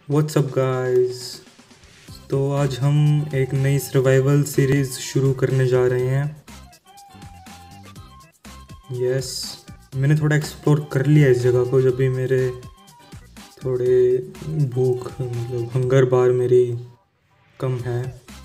What's up guys. तो आज हम एक नई सर्वाइवल सीरीज़ शुरू करने जा रहे हैं। यस, मैंने थोड़ा एक्सप्लोर कर लिया इस जगह को, जब भी मेरे थोड़े भूख मतलब हंगर बार मेरी कम है।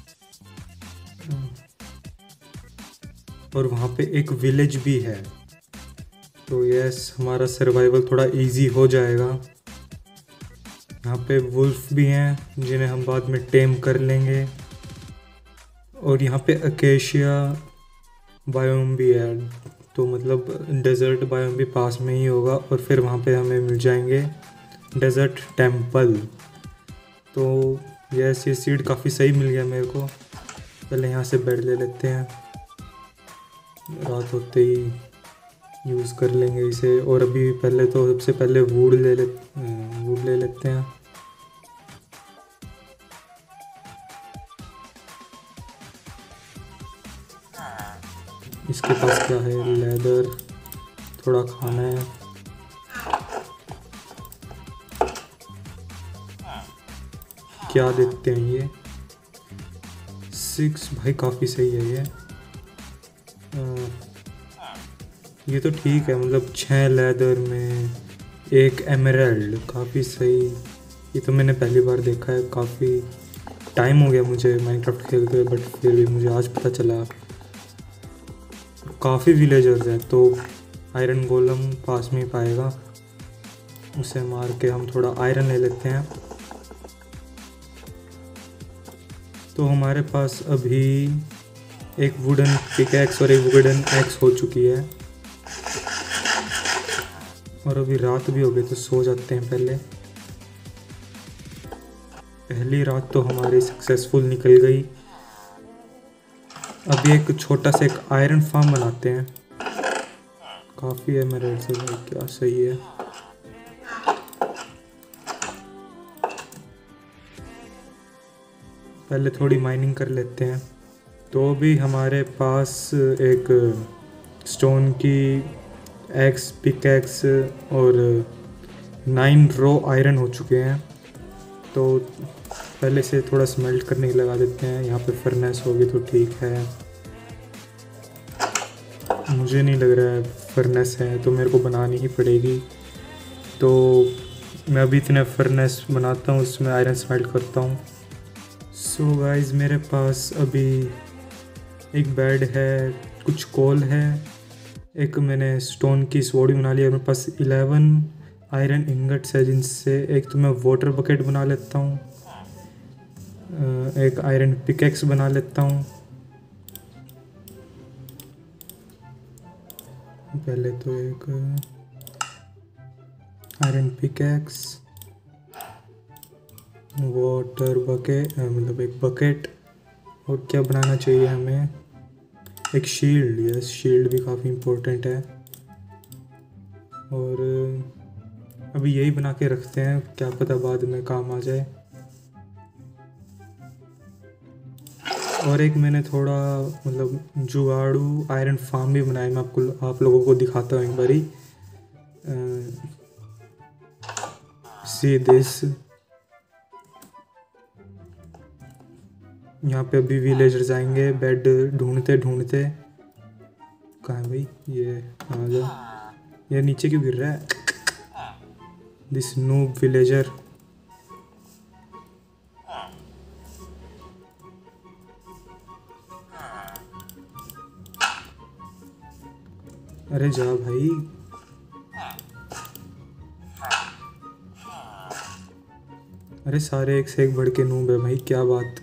और वहाँ पे एक विलेज भी है, तो यस हमारा सर्वाइवल थोड़ा इजी हो जाएगा। यहाँ पे वुल्फ भी हैं जिन्हें हम बाद में टेम कर लेंगे। और यहाँ पे अकेशिया बायोम भी है, तो मतलब डेजर्ट बायोम भी पास में ही होगा। और फिर वहाँ पे हमें मिल जाएंगे डेजर्ट टेम्पल। तो यस, ये सीड काफ़ी सही मिल गया मेरे को। पहले यहाँ से बेड ले लेते हैं, रात होते ही यूज़ कर लेंगे इसे। और अभी पहले तो सबसे पहले वुड ले लेते हैं। इसके पास क्या है? लेदर, थोड़ा खाना है। क्या देते हैं ये? 6 भाई, काफ़ी सही है ये। ये तो ठीक है, मतलब 6 लेदर में 1 एमराल्ड, काफ़ी सही। ये तो मैंने पहली बार देखा है, काफ़ी टाइम हो गया मुझे माइनक्राफ्ट खेलते हुए, बट फिर भी मुझे आज पता चला। काफ़ी विलेजर्स हैं, तो आयरन गोलम पास में ही पाएगा, उसे मार के हम थोड़ा आयरन ले लेते हैं। तो हमारे पास अभी एक वुडन पिकैक्स और एक वुडन एक्स हो चुकी है। और अभी रात भी हो गई, तो सो जाते हैं। पहली रात तो हमारी सक्सेसफुल निकल गई। अभी एक छोटा सा एक आयरन फार्म बनाते हैं। काफ़ी एमराल्ड से भाई, क्या सही है। पहले थोड़ी माइनिंग कर लेते हैं। तो भी हमारे पास एक स्टोन की एक्स, पिकैक्स और 9 रो आयरन हो चुके हैं। तो पहले से थोड़ा स्मेल्ट करने की लगा देते हैं। यहाँ पे फर्नेस होगी तो ठीक है। मुझे नहीं लग रहा है फर्नेस है, तो मेरे को बनानी ही पड़ेगी। तो मैं अभी इतने फर्नेस बनाता हूँ, उसमें आयरन स्मेल्ट करता हूँ। सो गाइस, मेरे पास अभी एक बेड है, कुछ कोल है, एक मैंने स्टोन की स्वॉर्ड बना लिया। मेरे पास 11 आयरन इंगट्स है, जिनसे एक तो मैं वाटर बकेट बना लेता हूँ, एक आयरन पिकेक्स बना लेता हूँ। पहले तो एक आयरन पिकेक्स, वाटर बकेट, मतलब एक बकेट। और क्या बनाना चाहिए हमें? एक शील्ड। यस, शील्ड भी काफ़ी इम्पोर्टेंट है। और अभी यही बना के रखते हैं, क्या पता बाद में काम आ जाए। और एक मैंने थोड़ा मतलब जुगाड़ू आयरन फार्म भी बनाया। मैं आप लोगों को दिखाता हूँ एक बारी। See this. यहाँ पे अभी विलेजर्स आएंगे बेड ढूंढते ढूंढते। कहाँ है भाई ये? आ जा। ये नीचे क्यों गिर रहा है? This noob villager. अरे जा भाई। अरे सारे एक से एक बढ़ के नूब है भाई, क्या बात।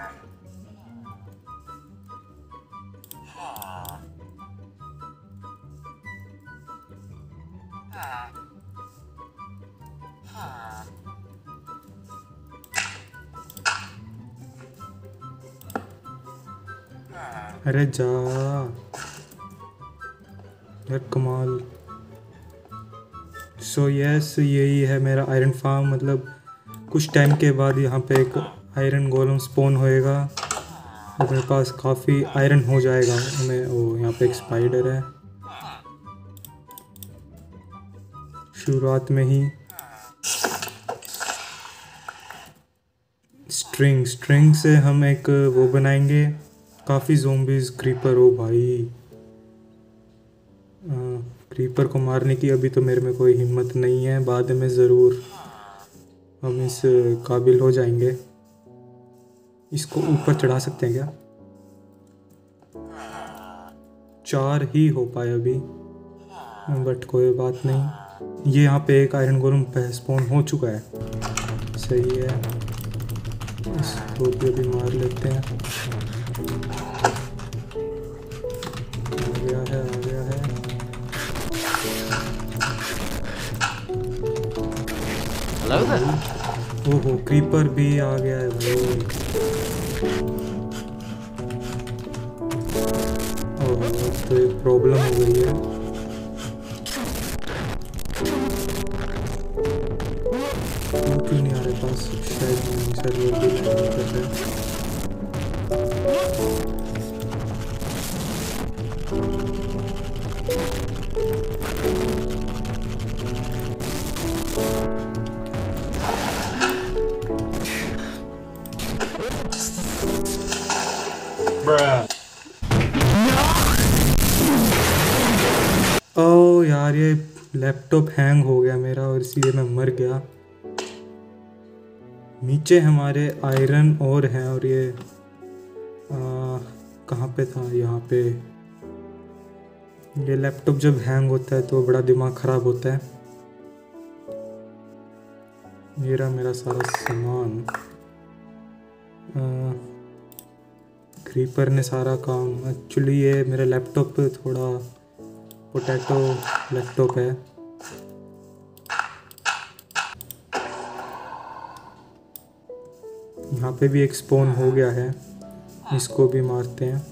अरे जा यार, कमाल। सो यस, यही है मेरा आयरन फार्म। मतलब कुछ टाइम के बाद यहाँ पे एक आयरन गोलम स्पॉन होएगा और मेरे पास काफ़ी आयरन हो जाएगा। हमें ओ, यहाँ पे एक स्पाइडर है शुरुआत में ही। स्ट्रिंग से हम एक वो बनाएंगे, काफ़ी ज़ोंबीज क्रीपर। हो भाई, क्रीपर को मारने की अभी तो मेरे में कोई हिम्मत नहीं है, बाद में ज़रूर हम इस काबिल हो जाएंगे। इसको ऊपर चढ़ा सकते हैं क्या? 4 ही हो पाए अभी, बट कोई बात नहीं। ये यहाँ पे एक आयरन गोलम स्पॉन हो चुका है, सही है। इसको भी अभी मार लेते हैं। आ गया है, आ गया है। ओहो, क्रीपर भी आ गया है भाई। ओह, तो एक प्रॉब्लम हो गई है। क्यों नहीं आ रहे पास? शायद सर्वर भी नहीं कर रहे। ओह यार, ये लैपटॉप हैंग हो गया मेरा और इसीलिए मैं मर गया। नीचे हमारे आयरन और हैं, और ये कहाँ पे था? यहाँ पे। ये लैपटॉप जब हैंग होता है तो बड़ा दिमाग ख़राब होता है। मेरा सारा सामान, क्रीपर ने सारा काम। एक्चुअली ये मेरा लैपटॉप थोड़ा पोटैटो लैपटॉप है। यहाँ पे भी एक स्पॉन हो गया है, इसको भी मारते हैं।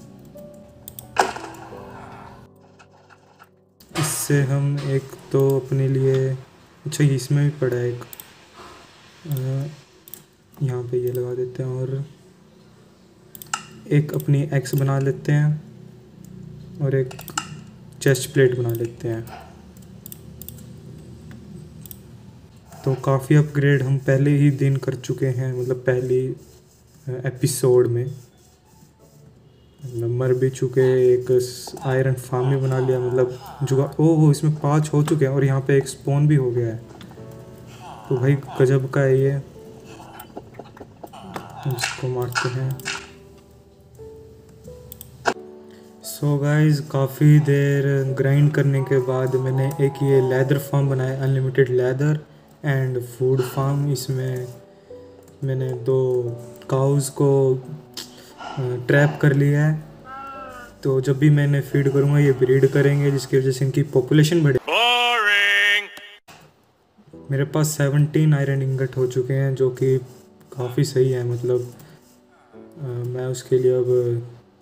इससे हम एक तो अपने लिए, अच्छा इसमें भी पड़ा है एक, यहाँ पे ये लगा देते हैं और एक अपनी एक्स बना लेते हैं और एक चेस्ट प्लेट बना लेते हैं। तो काफ़ी अपग्रेड हम पहले ही दिन कर चुके हैं, मतलब पहली एपिसोड में। मर भी चुके, एक आयरन फार्म भी बना लिया, मतलब जुगा। ओह, इसमें 5 हो चुके हैं और यहाँ पे एक स्पॉन भी हो गया है। तो भाई गजब का है ये। हम इसको मारते हैं। सो गाइस, काफ़ी देर ग्राइंड करने के बाद मैंने एक ये लेदर फार्म बनाया, unlimited leather and food farm. इसमें मैंने 2 काउज़ को ट्रैप कर लिया है, तो जब भी मैं इन्हें फीड करूँगा ये ब्रीड करेंगे, जिसकी वजह से इनकी पॉपुलेशन बढ़े। मेरे पास 17 आयरन इंगट हो चुके हैं, जो कि काफ़ी सही है। मतलब मैं उसके लिए अब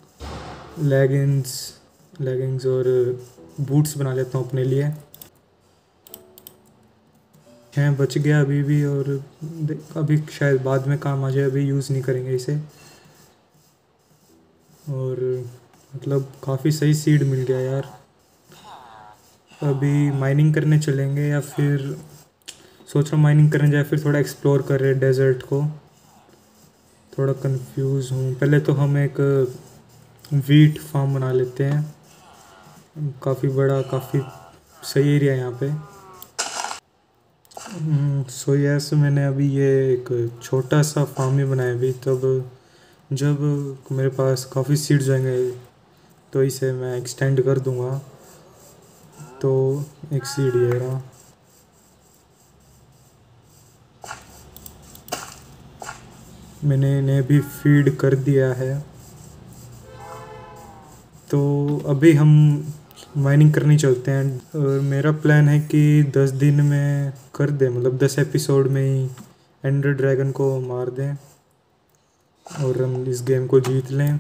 लेगिंग्स और बूट्स बना लेता हूँ अपने लिए। हैं बच गया अभी भी, और अभी शायद बाद में काम आ जाए, अभी यूज़ नहीं करेंगे इसे। और मतलब काफ़ी सही सीड मिल गया यार। अभी माइनिंग करने चलेंगे, या फिर सोच रहा हूँ माइनिंग करने जाए फिर थोड़ा एक्सप्लोर कर रहे डेजर्ट को। थोड़ा कंफ्यूज हूँ। पहले तो हम एक वीट फार्म बना लेते हैं, काफ़ी बड़ा, काफ़ी सही एरिया है यहाँ पे। सो यस, मैंने अभी ये एक छोटा सा फार्म ही बनाया अभी। तब जब मेरे पास काफ़ी सीड्स आएंगे तो इसे मैं एक्सटेंड कर दूँगा। तो एक सीड ये रहा। मैंने इन्हें भी फीड कर दिया है। तो अभी हम माइनिंग करनी चलते हैं, और मेरा प्लान है कि 10 दिन में कर दें, मतलब 10 एपिसोड में ही एंडर ड्रैगन को मार दें और हम इस गेम को जीत लें।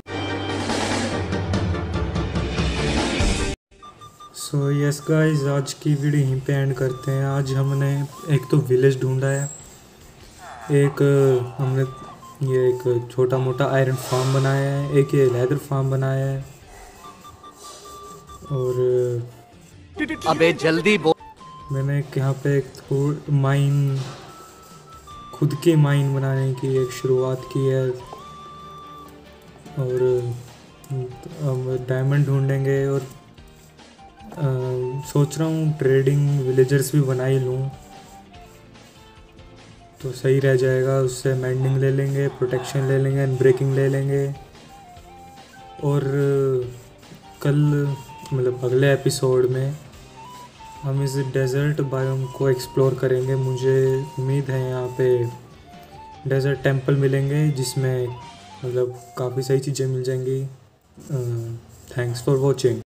सो यस गाइस, आज की वीडियो यहीं पे एंड करते हैं। आज हमने एक तो विलेज ढूंढा है, एक हमने ये एक छोटा मोटा आयरन फार्म बनाया है, एक ये लेदर फार्म बनाया है, और अबे जल्दी बोल। मैंने यहाँ पे एक माइन खुद की माइन बनाने की एक शुरुआत की है। और हम डायमंड ढूंढेंगे और सोच रहा हूँ ट्रेडिंग विलेजर्स भी बना ही लूँ तो सही रह जाएगा। उससे मेंडिंग ले लेंगे, प्रोटेक्शन ले लेंगे, ब्रेकिंग ले लेंगे। और कल मतलब अगले एपिसोड में हम इस डेज़र्ट बायोम को एक्सप्लोर करेंगे। मुझे उम्मीद है यहाँ पे डेज़र्ट टेंपल मिलेंगे जिसमें मतलब काफ़ी सही चीज़ें मिल जाएंगी। Thanks for watching.